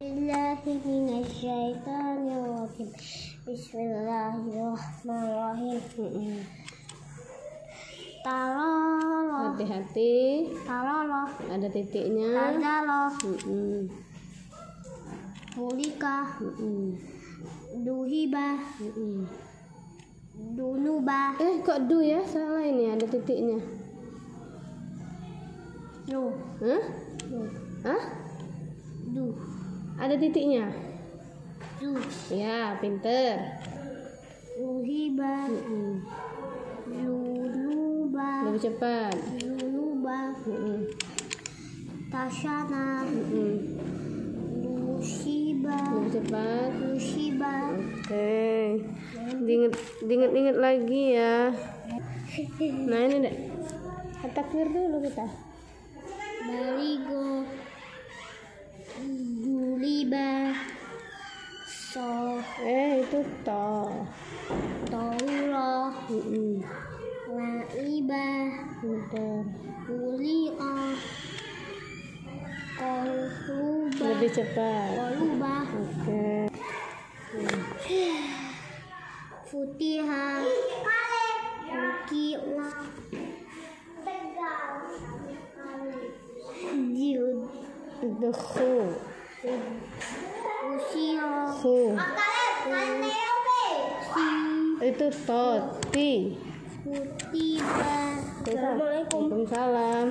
billahi minasyaitonir rajim. Bismillahirrahmanirrahim. Tarolo. Hati-hati. Tarolo. Ada titiknya. Tazalo. Mulika. Duhiba. Dunuba. Kok du ya? Salah ini, ada titiknya. Du. Hah? Du. Hah? Du. Ada titiknya? Du. Ya, pinter. Duhiba. Dunuba. Lebih cepat. Dunuba. Tasyana. Musiba. Lebih cepat. Musiba. Oke. Diinget lagi ya. Nah ini deh. Takbir dulu kita. Baligo. Duliba. So. Itu to. Taulo. Laiba. Pinter. Uli'a. Koluba. Lebih cepat. Koluba. Oke. Futiha. Muki'la. Jud. Itu khu. Usio. Khu. Si. Itu to. Ti. Futiba. Assalamualaikum. Waalaikumsalam.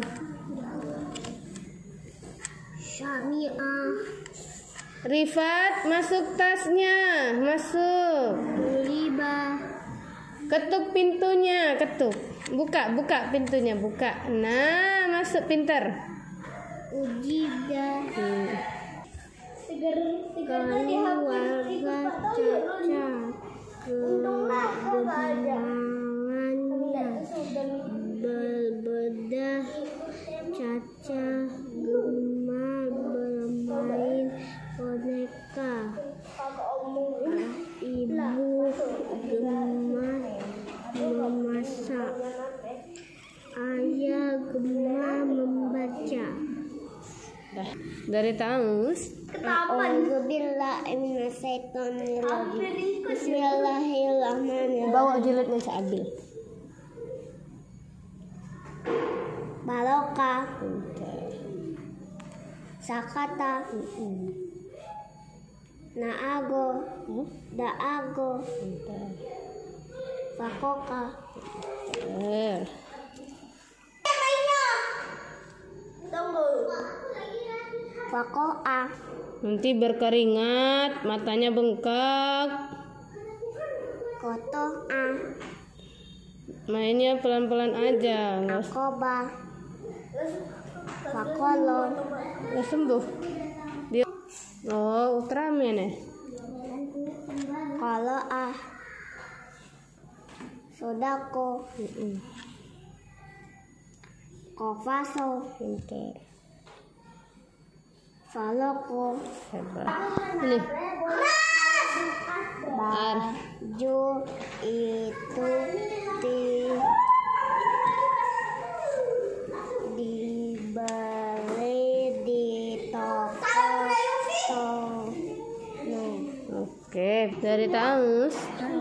Syami'ah. Rifat, masuk tasnya. Masuk. Uliba. Ketuk pintunya, ketuk. Buka pintunya, buka. Nah, masuk pinter. Ujida. Keluarga caca. Berbedah caca gemar bermain boneka. Ibu gemar memasak. Ayah gemar membaca. Dari Taus. Bismillahirrahmanirrahim. Bawa jilidnya Cak Abil. Baloka. Sakata. Naago. Daago. Pakoka. Pakoa. Nanti berkeringat, matanya bengkak. Kotoa. Mainnya pelan-pelan aja. Akoba. Pakolo. Udah sembuh. Dia. Oh, Ultraman ya. Koloa. Sodako. Kofaso. Pintar. Faloko. Hebat. Ini. Baju itu dibeli di toko Sono. Oke, dari Taus.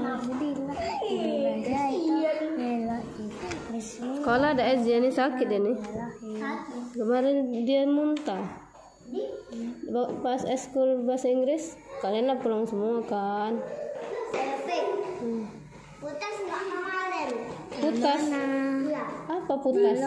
Sekolah ada Ezia ini sakit ini. Kemarin dia muntah. Pas eskul bahasa Inggris, kalian lah pulang semua kan? Putas nggak kemarin? Putas? Apa putas?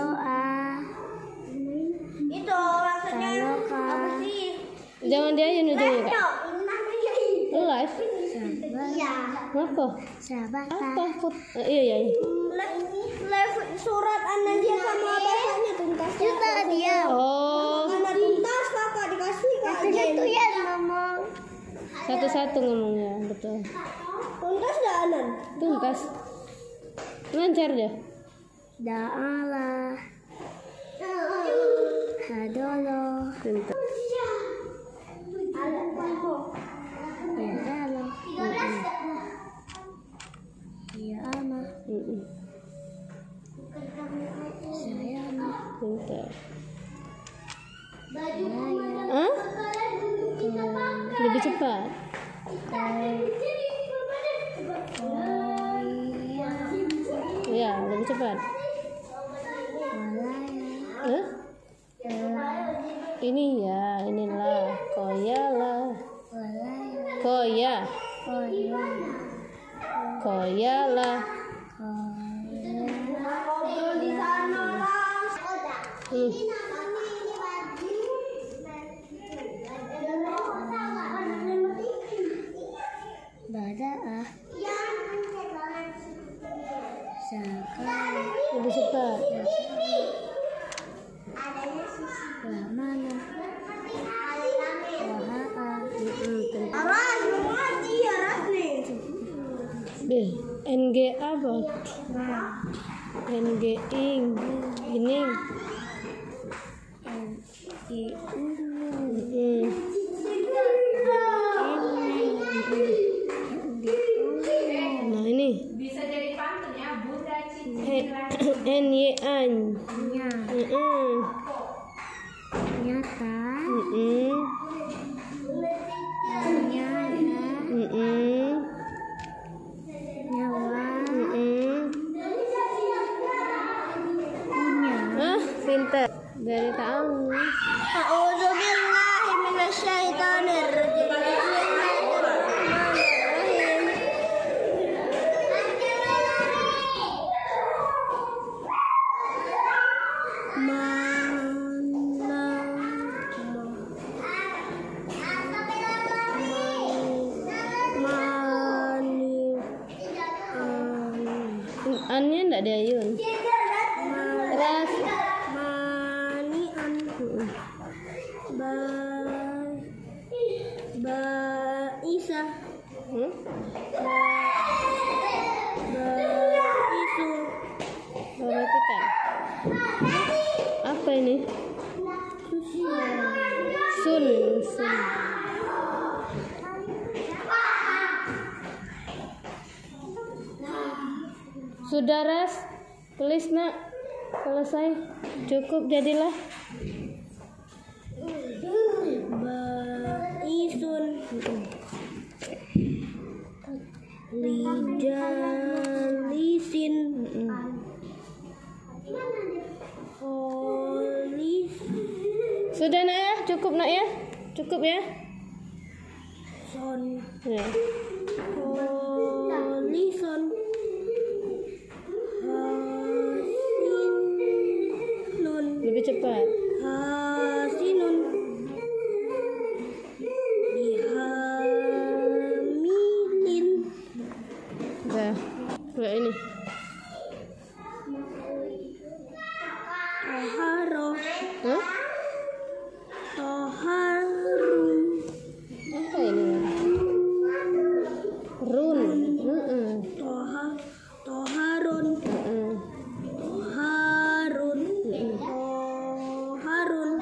Itu maksudnya apa sih? Jangan diayun ujungnya kak. Live? Iya. Apa? Apa put? Iya. Live surat anak dia sama bapaknya tuntas. Juga dia. Oh. Anak tuntas kakak dikasih kak. Itu ya ngomong. Satu-satu ngomongnya, betul. Tuntas dah anan. Tuntas. Lancar deh. Da'ala. Hadolo. Pintar. Hadolo. Ya ama. Saya ama. Pintar. Saya. Hah? Lebih cepat. Ya, lebih cepat. Ini ya, inilah koyalah. Koyalah. Badaa. Lebih cepat. Mana? NG apa? NG ing ini. Nah ini. Bisa jadi pantun ya, Bunda Cici. NY an. Nyata. Nyawa. Pintar. Dari tahu. A'udzubillahi minasyaitonirrajim. Annya enggak ada Yun. Ras Manian. Isa. Isu. Perhatikan. Apa ini? Sun. Sudah Ras, tulis nak. Selesai, cukup jadilah. Isun. Lijalisin. Sudah nak ya, cukup nak ya, cukup ya. Son. Ya. Polison. Hasinun. Lebih cepat. Hasinun. Dihamilin. Dah, kayak ini. Toharo. Hah? Toharum. Apa ini? Run. Toharun. Toharun. Toharun.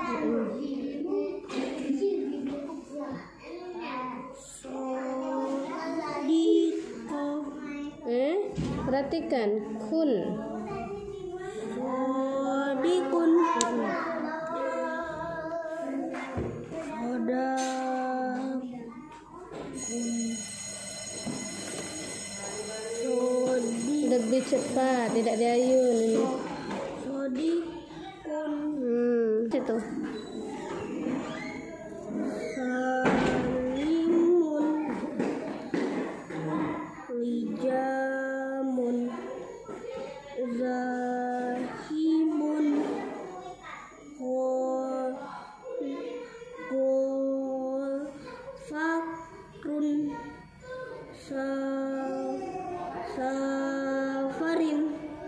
Sodiko. Perhatikan kun. Sodikun. Lebih cepat, tidak diayun ini. Sodikun. Itu. Salimun. Lijamun. Zahibun. Fakrun. Safarin.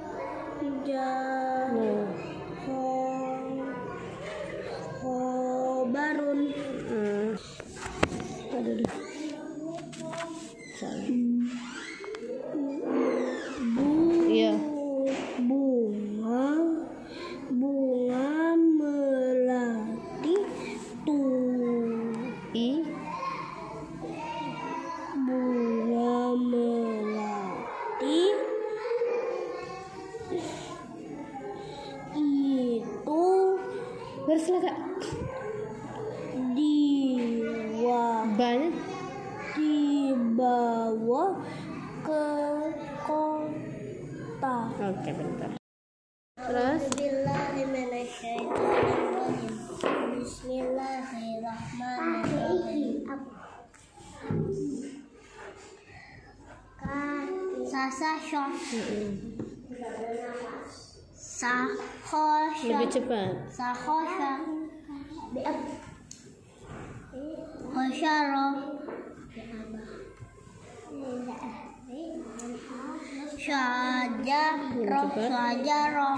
Khobarun. Aduh. Salah. Iya. Bunga melati bunga melati itu Barislah Kak. diwa Banyak. ke kota. Oke, bentar. Terus Bismillahirrahmanirrahim. Bismillahirrahmanirrahim. Sasa syah. Sahosha. lebih cepat. Sahosha. Hosharo. Syajaro. Syajaro.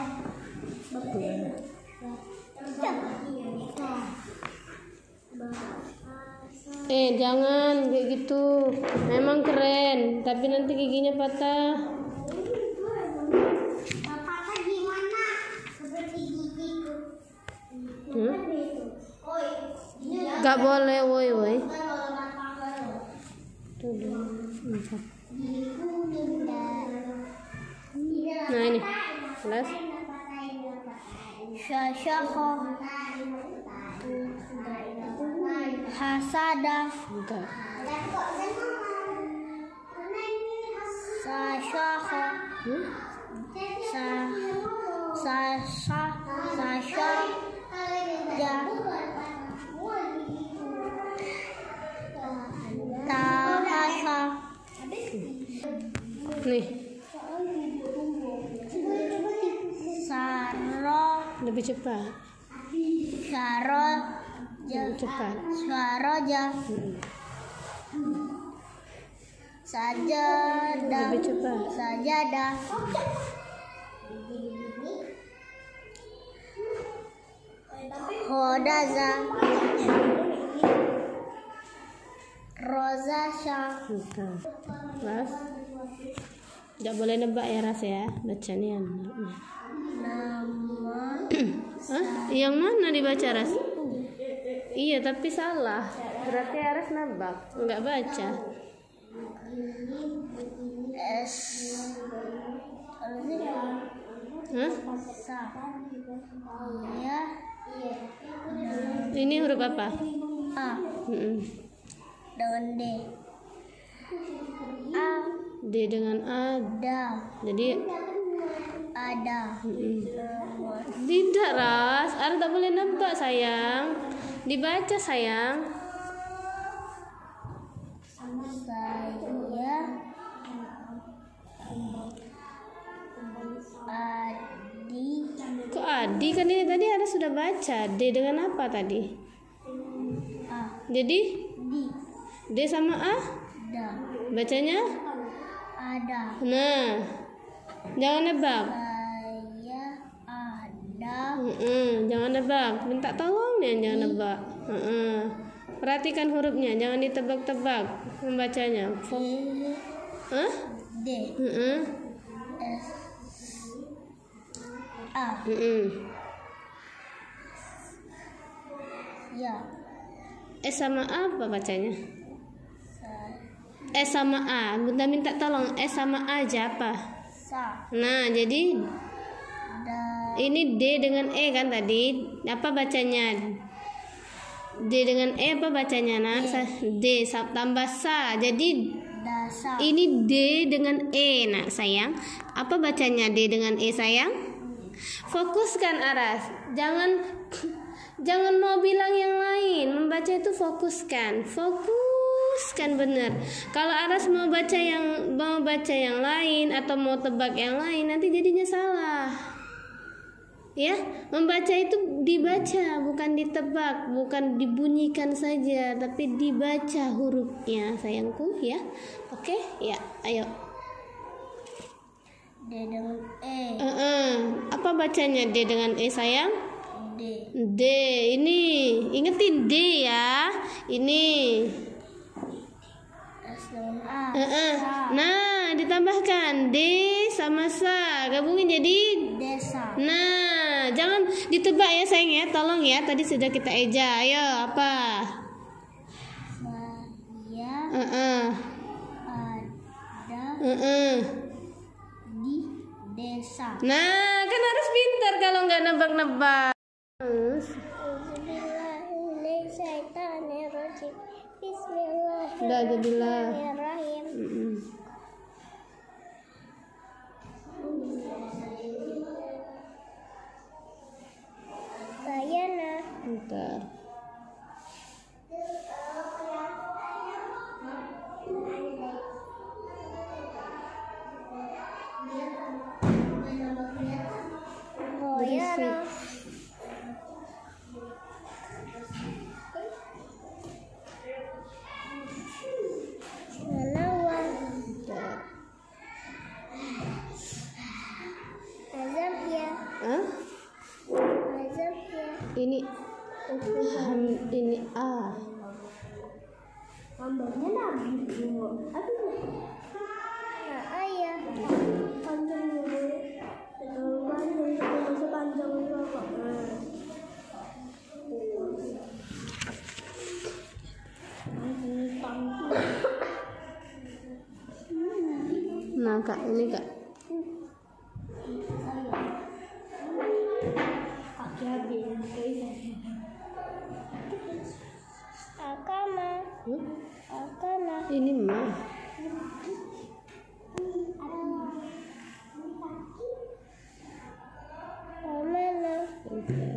Jangan kayak gitu. Memang keren, tapi nanti giginya patah. Patah gimana? Seperti gigiku. Gak boleh, woi. Nah ini, jelas. Syasyaho. Hasada. Bentar. Sasyaho. Sasya. Tahasya. Nih, Saro. lebih cepat. Saro. Lebih cepat. Swaroja. Sajadah. Lebih cepat. Sajadah. Hodaza. Rozasha. Bentar. Ras. Gak boleh nebak ya, Ras ya. Bacanya. Nama. Hah? Yang mana dibaca, Ras? Iya, tapi salah. Berarti Aras nebak, enggak baca. S. Hah? Sa. Ya. Ini huruf apa? A. Dengan D. A. D dengan A. Da. Jadi Ada. tidak, Ras. Aras tak boleh nebak, sayang. Dibaca, sayang. Saya Adi. Kok Adi? Kan ini tadi Aras sudah baca. D dengan apa tadi? A. Jadi Di. D sama A? Da. Bacanya? Ada. Nah, jangan nebak. Saya ada. Jangan nebak. Minta tolong ya, jangan nebak. Perhatikan hurufnya, jangan ditebak-tebak membacanya. Hah? D. S. A. Ya. S sama A apa bacanya? S sama A. Bunda minta tolong. S sama A aja apa? Sa. Nah, jadi Da. ini D dengan E kan tadi. Apa bacanya? D dengan E apa bacanya? Nah, D tambah sa. Jadi Dasa. ini D dengan E, nak sayang. Apa bacanya D dengan E, sayang? Fokuskan, Aras. Jangan mau bilang yang lain. Membaca itu fokuskan. Fokuskan benar. Kalau Aras mau baca yang lain atau mau tebak yang lain, nanti jadinya salah. Ya, membaca itu dibaca, bukan ditebak, bukan dibunyikan saja, tapi dibaca hurufnya, sayangku, ya. Oke, ya, ayo. D dengan E. Apa bacanya D dengan E, sayang? D. D, ini ingetin D ya. Ini. S dengan A. Sa. Nah, ditambahkan D sama sa, gabungin jadi. Desa. Nah, jangan ditebak ya, sayang ya. Tolong ya, tadi sudah kita eja. Ayo, apa? Saya ada di desa. Nah, kan harus pintar kalau nggak nebak-nebak. Bismillahirrahmanirrahim. Udah jadilah. Bismillahirrahmanirrahim. Pintar. Berisik. Melawan. Pintar. Azab ya. Hah? Azab ya. Ini ini A. Gambarnya nabi dulu. Aduh. Nah, ayah. Panjang dulu. Panjang sepanjang dulu kok. Nah kak, ini kak. Akama. Akama. Ini mah. Mana? Pintar.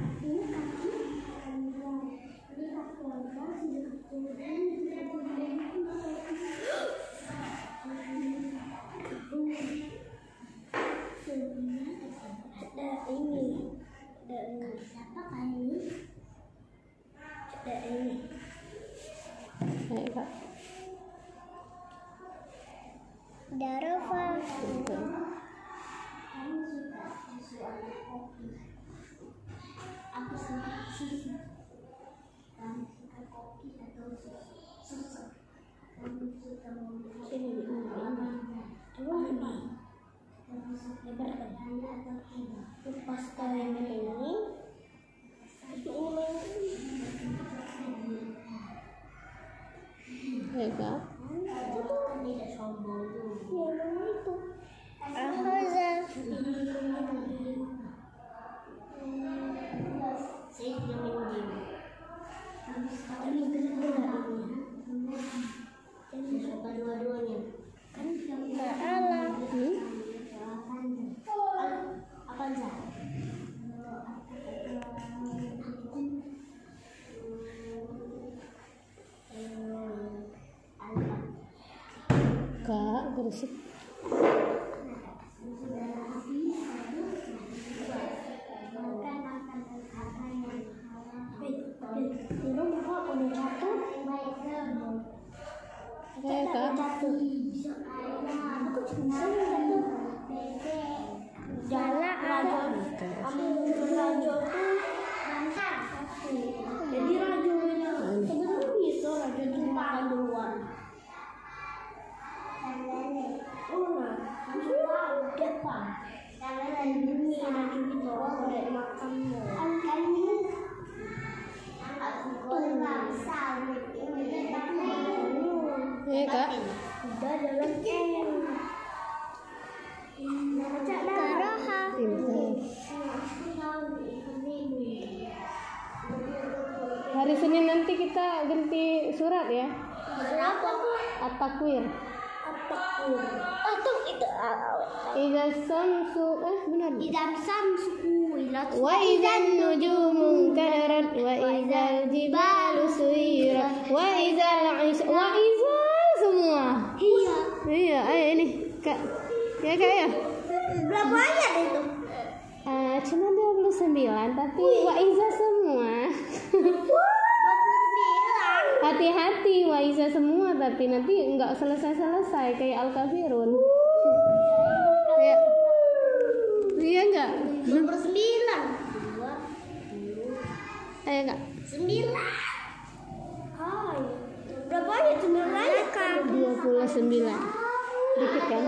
Ada ini. Siapa kali? Ada ini. Ayo kak. Darova. Pintar. Aku suka susu. Kamu suka kopi atau susu? Kamu suka Ini Coba ini. Kamu suka bertanya atau tidak? Lepas kalian ini. Ayo kak. Tidak sombong dulu. Ya, itu. Ahoza. Saya tidak main game. Tapi benar ini. Saya suka dua-duanya. Kan Maala. Apa aja? Kak, berisik. Ayo kak. Jala rajo. Rajo tuh jadi rajonya sebenarnya bisa rajo itu makan duluan. Oh nah, apa? Jangan ini rajo itu boleh makan. Kan ini aku kurang sawit ini Ayo kak. udah dalam Karoha. Pintar. Hari Senin nanti kita ganti surat ya. Berapa tuh? At-Takwir. Atau itu Iza samsu benar. idam samsuku ilat Wa idzan nujumu kadarat wa idzal jibalu suyirat wa idzal semua. iya. Iya, ayo ini kak. Ya kak ya. Berapa ayat itu? Cuma 29 tapi wa iza semua. 29. Hati-hati wa iza semua tapi nanti enggak selesai-selesai kayak Al-Kafirun. Ya. Iya enggak? 29. Ayo kak. 9. Hai. Berapa ayat sebenarnya kan? 29. Dikit kan?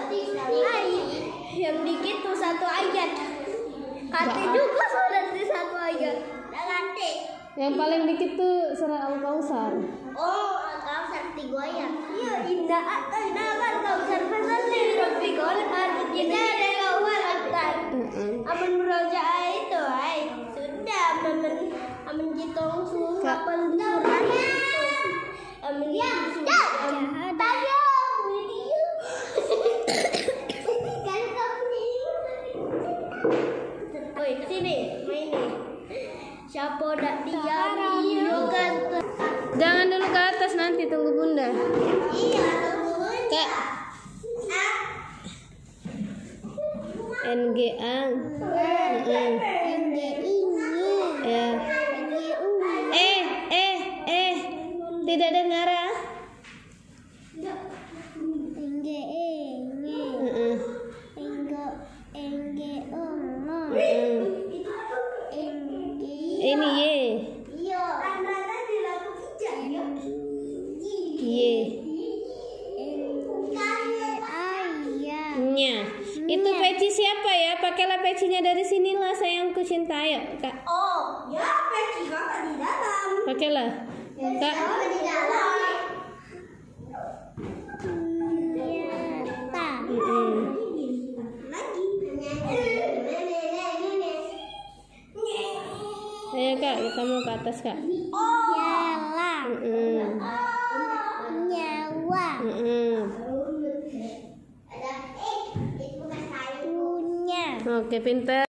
Yang dikit tuh satu ayat. Kati Enggak. juga sudah di satu ayat. Kati. Yang paling dikit tuh surah Al-Kautsar. Oh, Al-Kautsar 3 ayat. Iya, indah kan Kautsar fasalli rabbikal kita ada awal aktar. Aman murojaah itu, ay. Sudah aman jitong surat Kak. surat. Aman ya, tanya video. Kan kamu. Woi, sini, main nih. Siapa dah Jangan dulu ke atas, nanti tunggu bunda. Iya, tunggu Kak. NGA. Ya. Tidak dengar ah? Ini Y. Nya. Itu peci siapa ya? Pakailah pecinya dari sinilah sayangku cinta. Ayo, Kak. Oh, ya peci kakak di dalam. Pakailah. Kak. Di dalam. Ayo Kak, kita mau ke atas Kak. Oke, pintar.